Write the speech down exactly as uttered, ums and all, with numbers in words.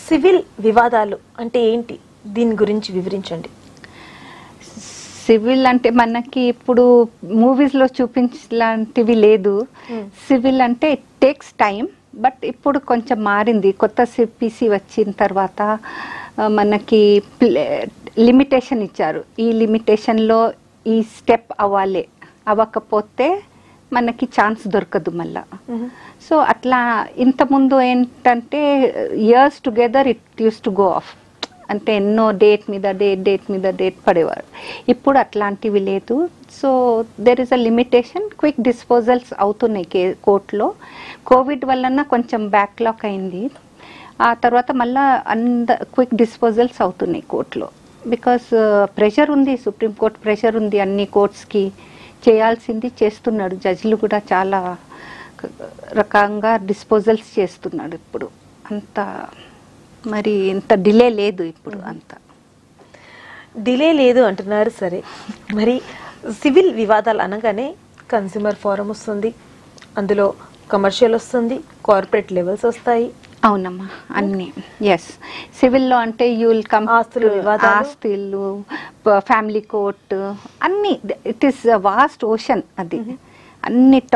Civil వివాదాలు అంటే ఏంటి, దీని గురించి వివరించండి. సివిల్ అంటే మనకి ఇప్పుడు మూవీస్లో చూపించలాంటివి లేదు. సివిల్ అంటే ఇట్ టేక్స్ టైం, బట్ ఇప్పుడు కొంచెం మారింది. కొత్త సిపిసి వచ్చిన తర్వాత మనకి లిమిటేషన్ ఇచ్చారు. ఈ లిమిటేషన్లో ఈ స్టెప్ అవ్వాలి, అవ్వకపోతే మనకి ఛాన్స్ దొరకదు మళ్ళా. సో అట్లా ఇంతకుముందు ఏంటంటే years together it used to go off, అంటే ఎన్నో డేట్ మీద డేట్ డేట్ మీద డేట్ పడేవారు. ఇప్పుడు అట్లాంటివి లేదు. So there is a limitation. Quick disposals అవుతున్నాయి కే కోర్టులో. కోవిడ్ వలన కొంచెం బ్యాక్లాక్ అయింది. ఆ తర్వాత మళ్ళీ అంద క్విక్ డిస్పోజల్స్ అవుతున్నాయి కోర్టులో. బికాస్ ప్రెషర్ ఉంది, సుప్రీంకోర్టు ప్రెషర్ ఉంది, అన్ని కోర్ట్స్కి చేయాల్సింది చేస్తున్నాడు. జడ్జిలు కూడా చాలా రకంగా డిస్పోజల్స్ చేస్తున్నాడు ఇప్పుడు. అంత మరి ఇంత డిలే లేదు ఇప్పుడు. అంత డిలే లేదు అంటున్నారు. సరే, మరి సివిల్ వివాదాలు అనగానే కన్స్యూమర్ ఫోరం వస్తుంది, అందులో కమర్షియల్ వస్తుంది, కార్పొరేట్ లెవెల్స్ వస్తాయి. అవునమ్మా, అన్ని. ఎస్, సివిల్లో అంటే యూ విల్ కమ్ ఆస్తులు, ఆస్తులు, ఫ్యామిలీ కోర్ట్, అన్ని. It is vast ocean. అది అన్ని